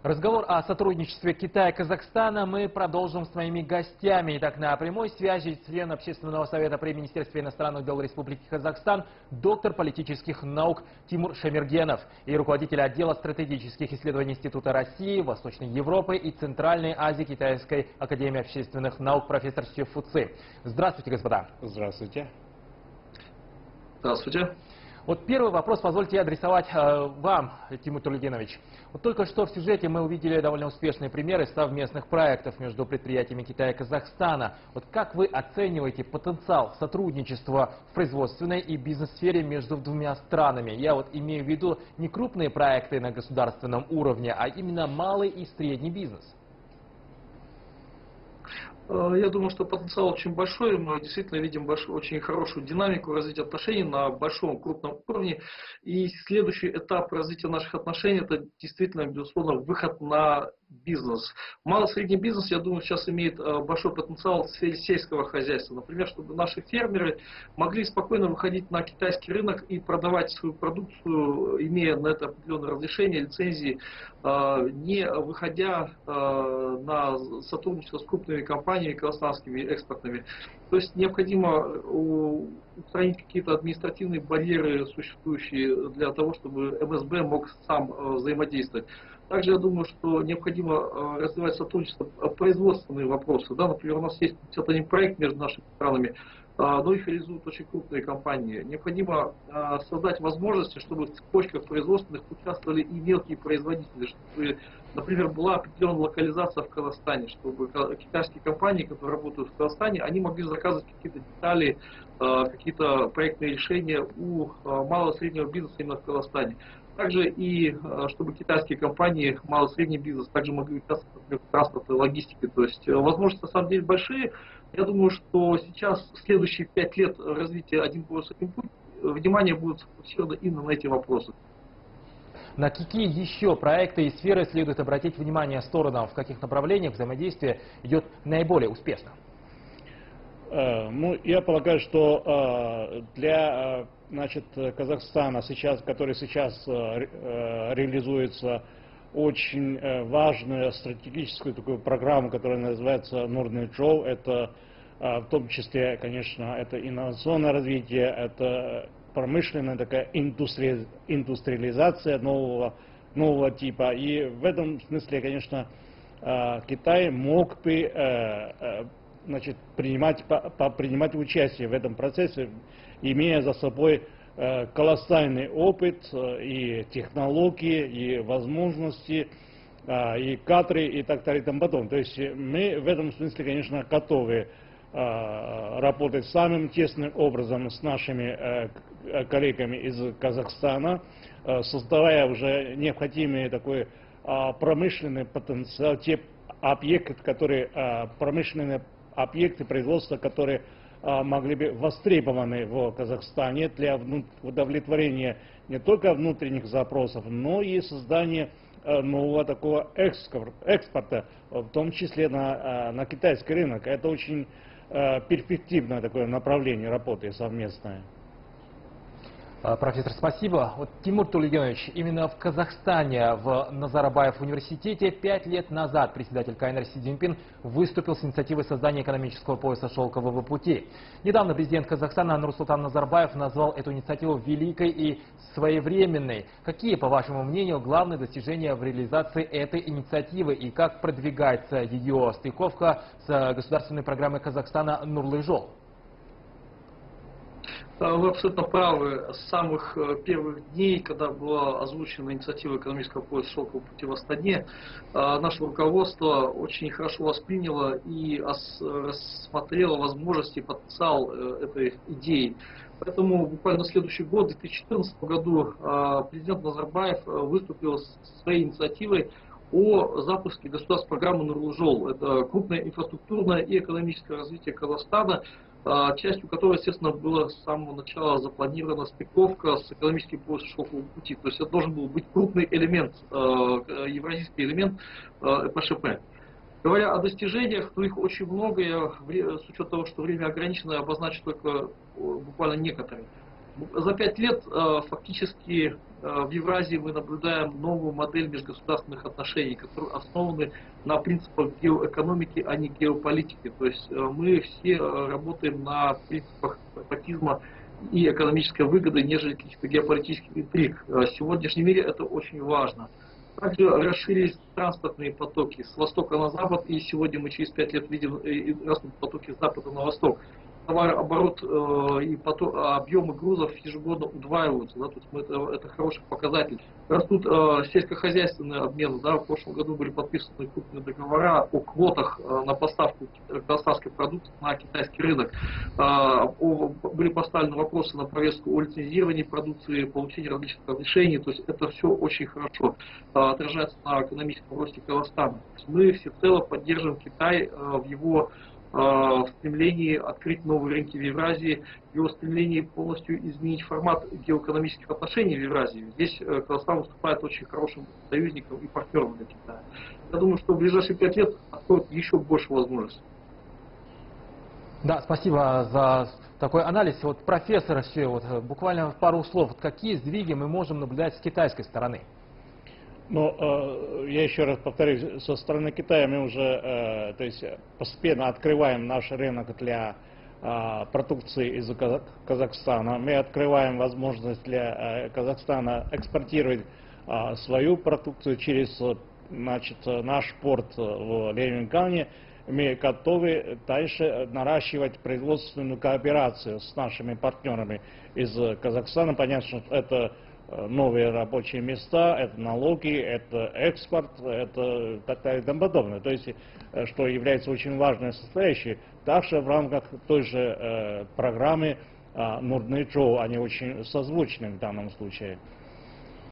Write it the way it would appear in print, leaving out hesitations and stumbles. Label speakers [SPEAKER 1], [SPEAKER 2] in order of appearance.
[SPEAKER 1] Разговор о сотрудничестве Китая и Казахстана мы продолжим с моими гостями. Итак, на прямой связи член Общественного совета при Министерстве иностранных дел Республики Казахстан, доктор политических наук Тимур Шамиргенов и руководитель отдела стратегических исследований Института России, Восточной Европы и Центральной Азии Китайской академии общественных наук профессор Сю Фуци. Здравствуйте, господа.
[SPEAKER 2] Здравствуйте.
[SPEAKER 3] Здравствуйте.
[SPEAKER 1] Вот первый вопрос позвольте адресовать вам, Тимур Тулигенович. Вот только что в сюжете мы увидели довольно успешные примеры совместных проектов между предприятиями Китая и Казахстана. Вот как вы оцениваете потенциал сотрудничества в производственной и бизнес-сфере между двумя странами? Я вот имею в виду не крупные проекты на государственном уровне, а именно малый и средний бизнес.
[SPEAKER 3] Я думаю, что потенциал очень большой. Мы действительно видим очень хорошую динамику развития отношений на большом, крупном уровне. И следующий этап развития наших отношений – это действительно, безусловно, выход на бизнес. Малый и средний бизнес, я думаю, сейчас имеет большой потенциал в сфере сельского хозяйства. Например, чтобы наши фермеры могли спокойно выходить на китайский рынок и продавать свою продукцию, имея на это определенное разрешение, лицензии, не выходя на сотрудничество с крупными компаниями казахстанскими экспортными. То есть необходимо устранить какие-то административные барьеры, существующие для того, чтобы МСБ мог сам взаимодействовать. Также я думаю, что необходимо развивать сотрудничество производственные вопросы. Да, например, у нас есть 51 проект между нашими странами, но их реализуют очень крупные компании. Необходимо создать возможности, чтобы в цепочках производственных участвовали и мелкие производители, чтобы, например, была определенная локализация в Казахстане, чтобы китайские компании, которые работают в Казахстане, они могли заказывать какие-то детали, какие-то проектные решения у малого и среднего бизнеса именно в Казахстане. Также и чтобы китайские компании, малый и средний бизнес, также могли участвовать в транспорте, логистике. То есть возможности на самом деле большие. Я думаю, что сейчас, в следующие 5 лет развития «Один пояс, один путь», внимание будет сфокусировано именно на эти вопросы.
[SPEAKER 1] На какие еще проекты и сферы следует обратить внимание сторонам, в каких направлениях взаимодействие идет наиболее успешно?
[SPEAKER 2] Ну, я полагаю, что для Казахстана, который сейчас реализуется очень важную стратегическую такую программу, которая называется Нурный Джоу. Это в том числе, конечно, это инновационное развитие, это промышленная такая индустриализация нового типа. И в этом смысле, конечно, Китай мог бы принимать участие в этом процессе, имея за собой колоссальный опыт и технологии, и возможности, и кадры, и так далее, и тому подобное. То есть мы в этом смысле, конечно, готовы работать самым тесным образом с нашими коллегами из Казахстана, создавая уже необходимый такой промышленный потенциал, те объекты, промышленные объекты производства, которые могли бы востребованы в Казахстане для удовлетворения не только внутренних запросов, но и создания нового такого экспорта, в том числе на китайский рынок. Это очень перспективное такое направление работы совместное.
[SPEAKER 1] Профессор, спасибо. Вот, Тимур Тулигенович, именно в Казахстане, в Назарбаев университете 5 лет назад председатель КНР Си Цзиньпин выступил с инициативой создания экономического пояса шелкового пути. Недавно президент Казахстана Нурсултан Назарбаев назвал эту инициативу великой и своевременной. Какие, по вашему мнению, главные достижения в реализации этой инициативы и как продвигается ее стыковка с государственной программой Казахстана «Нурлы жол»?
[SPEAKER 3] Вы абсолютно правы. С самых первых дней, когда была озвучена инициатива экономического пояса шелкового пути в Астане, наше руководство очень хорошо восприняло и рассмотрело возможности и потенциал этой идеи. Поэтому буквально на следующий год, в 2014 году, президент Назарбаев выступил со своей инициативой о запуске государственной программы «Нурлы жол». Это крупное инфраструктурное и экономическое развитие Казахстана, частью которой, естественно, была с самого начала запланирована стыковка с экономическим поясом шелкового пути. То есть это должен был быть крупный элемент, евразийский элемент ЭПШП. Говоря о достижениях, то их очень много, я с учетом того, что время ограничено, обозначу только буквально некоторые. За 5 лет фактически в Евразии мы наблюдаем новую модель межгосударственных отношений, которые основаны на принципах геоэкономики, а не геополитики. То есть мы все работаем на принципах прагматизма и экономической выгоды, нежели каких-то геополитических интриг. В сегодняшнем мире это очень важно. Также расширились транспортные потоки с востока на запад, и сегодня мы через 5 лет видим растут потоки с запада на восток. Товарооборот и объемы грузов ежегодно удваиваются, да, то есть это хороший показатель. Растут сельскохозяйственные обмены, да, в прошлом году были подписаны крупные договора о квотах на поставку казахстанской продукции на китайский рынок. Были поставлены вопросы на повестку о лицензировании продукции, получении различных разрешений, то есть это все очень хорошо отражается на экономическом росте Казахстана. Мы всецело поддерживаем Китай в его в стремлении открыть новые рынки в Евразии, в его стремлении полностью изменить формат геоэкономических отношений в Евразии. Здесь Казахстан выступает очень хорошим союзником и партнером для Китая. Я думаю, что в ближайшие 5 лет откроет еще больше возможностей.
[SPEAKER 1] Да, спасибо за такой анализ. Вот, профессор, буквально в пару слов, какие сдвиги мы можем наблюдать с китайской стороны?
[SPEAKER 2] Но я еще раз повторюсь, со стороны Китая мы уже постепенно открываем наш рынок для продукции из Казахстана. Мы открываем возможность для Казахстана экспортировать свою продукцию через наш порт в Ленинкане. Мы готовы дальше наращивать производственную кооперацию с нашими партнерами из Казахстана. Понятно, что это новые рабочие места, это налоги, это экспорт, это так далее и тому подобное. То есть, что является очень важной составляющей. Также в рамках той же программы Нурдный Джоу, они очень созвучны в данном случае.